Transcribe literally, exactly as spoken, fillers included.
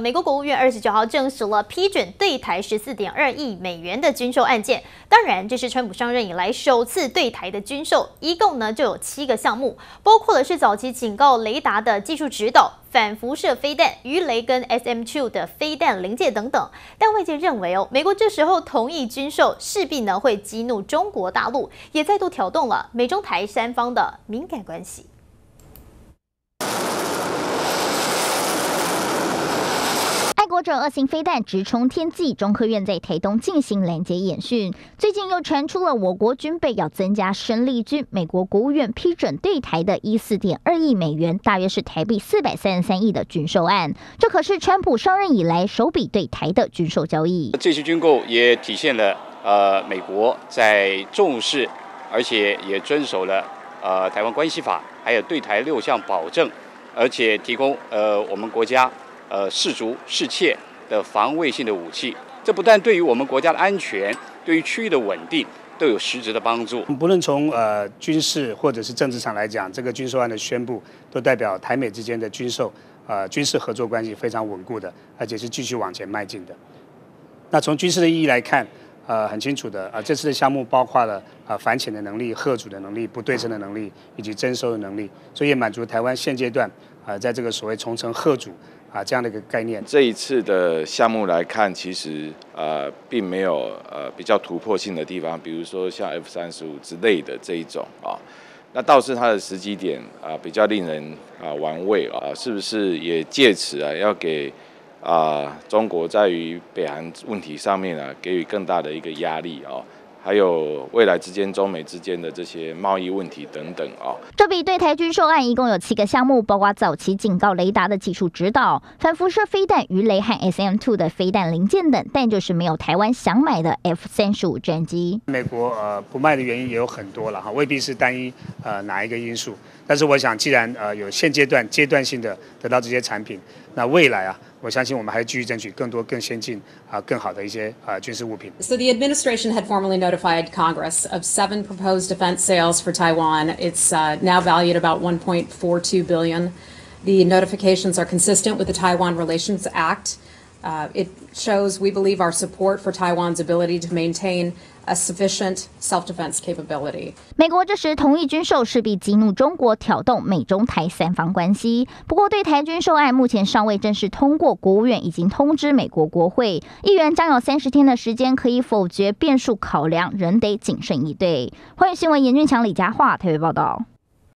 美国国务院二十九号证实了批准对台十四点二亿美元的军售案件。当然，这是川普上任以来首次对台的军售，一共呢就有七个项目，包括的是早期警告雷达的技术指导、反辐射飞弹、鱼雷跟 S M 二 的飞弹零件等等。但外界认为哦，美国这时候同意军售，势必呢会激怒中国大陆，也再度挑动了美中台三方的敏感关系。 爱国者二型飞弹直冲天际，中科院在台东进行拦截演训。最近又传出了我国军备要增加生力军，美国国务院批准对台的十四点二亿美元，大约是台币四百三十三亿的军售案。这可是川普上任以来首笔对台的军售交易。 这次军购也体现了呃美国在重视，而且也遵守了呃台湾关系法，还有对台六项保证，而且提供呃我们国家。呃，适足适切的防卫性的武器，这不但对于我们国家的安全，对于区域的稳定都有实质的帮助。 不论从呃军事或者是政治上来讲，这个军售案的宣布，都代表台美之间的军售呃军事合作关系非常稳固的，而且是继续往前迈进的。那从军事的意义来看，呃，很清楚的啊、呃，这次的项目包括了啊、呃、反潜的能力、嚇阻的能力、不对称的能力以及征收的能力，所以也满足台湾现阶段啊、呃、在这个所谓重城嚇阻。啊，这样的一个概念。 这一次的项目来看，其实呃并没有呃比较突破性的地方，比如说像 F 三十五之类的这一种啊，那倒是它的时机点啊比较令人啊玩味啊，是不是也借此啊要给啊中国在于北韩问题上面啊给予更大的一个压力啊？还有未来之间、中美之间的这些贸易问题等等啊。 这笔对台军售案一共有七个项目，包括早期警告雷达的技术指导、反辐射飞弹、鱼雷和 S M 二 的飞弹零件等，但就是没有台湾想买的 F 三十五战机。 美国呃不卖的原因也有很多了哈，未必是单一呃哪一个因素。但是我想，既然呃有现阶段阶段性的得到这些产品，那未来啊。我相信我们还继续争取更多、更先进、啊、更好的一些啊军事物品。 So the administration had formally notified Congress of seven proposed defense sales for Taiwan. It's uh, now valued about one point four two billion. The notifications are consistent with the Taiwan Relations Act. Uh, it shows, we believe, our support for Taiwan's ability to maintain a sufficient self-defense capability. 美国这时同意军售，势必激怒中国，挑动美中台三方关系。不过，对台军售案目前尚未正式通过，国务院已经通知美国国会议员将有三十天的时间可以否决，变数考量，仍得谨慎以对。欢迎新闻严俊强、李佳桦台北报道。